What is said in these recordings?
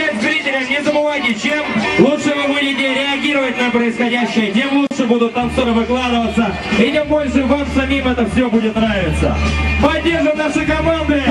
обещать зрителям, не забывайте, чем лучше вы будете реагировать на происходящее, тем лучше будут танцоры выкладываться, и тем больше вам самим это все будет нравиться. Поддержим наши команды!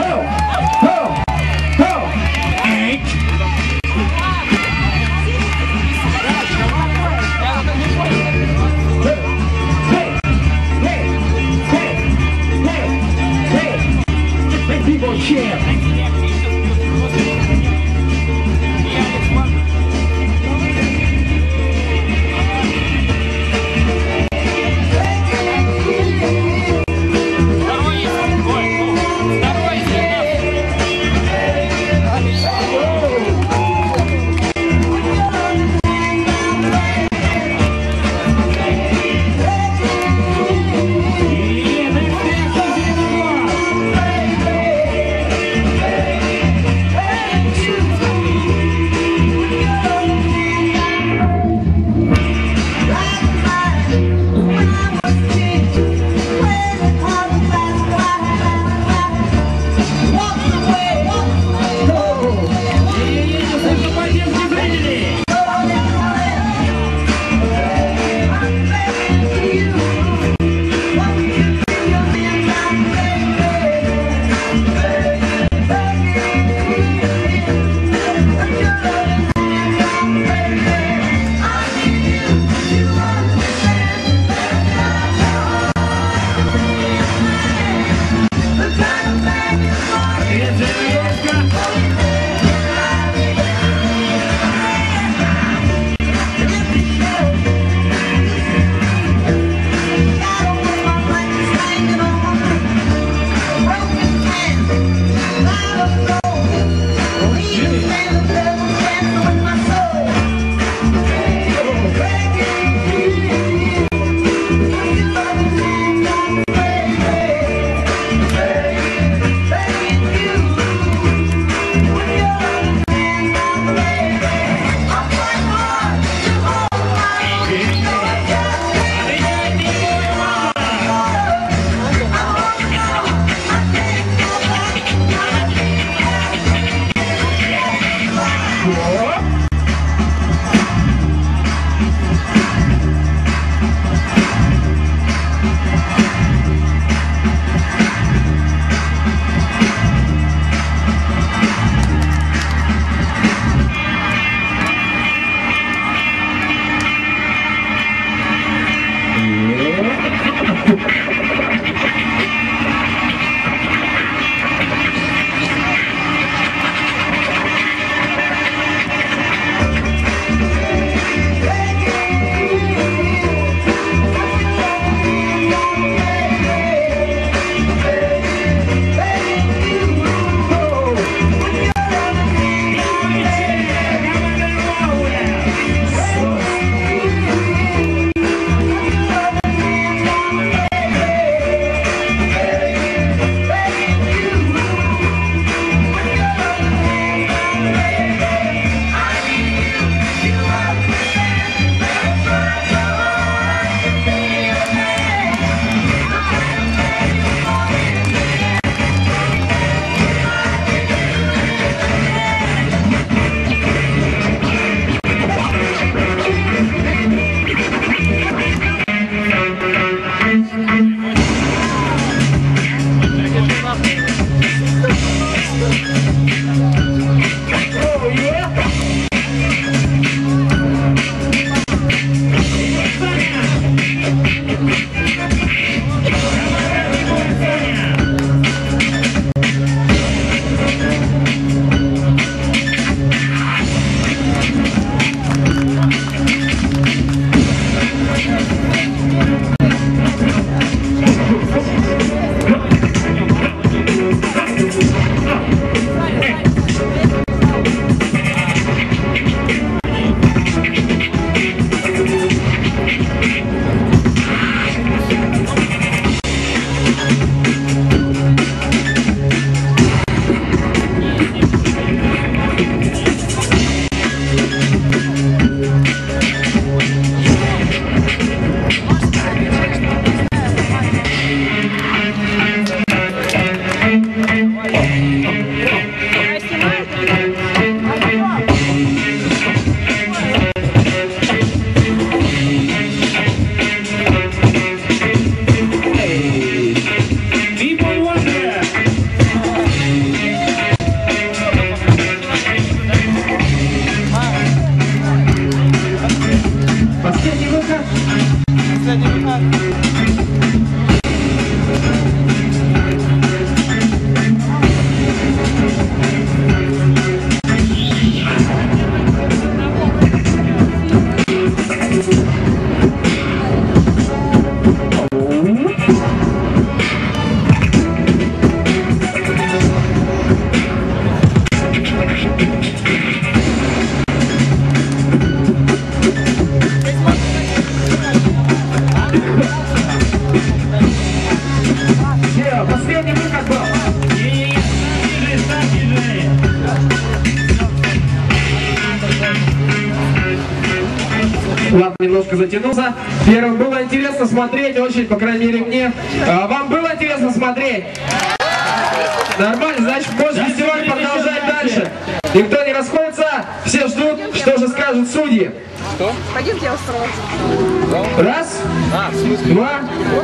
Ладно, немножко затянулся. Первым было интересно смотреть, очень, по крайней мере, мне. Вам было интересно смотреть? Нормально, значит, можно фестиваль продолжать дальше. Никто не расходится, все ждут, что же скажут судьи. Что? Пойдемте, я вас провожу. Раз, два,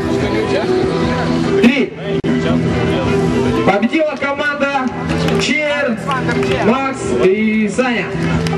три. Победила команда Чер, Макс и Саня.